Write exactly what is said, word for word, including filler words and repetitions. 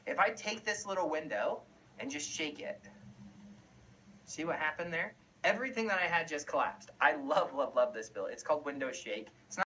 If I take this little window and just shake it, see what happened there? Everything that I had just collapsed. I love, love, love this build. It's called Windows Shake. It's not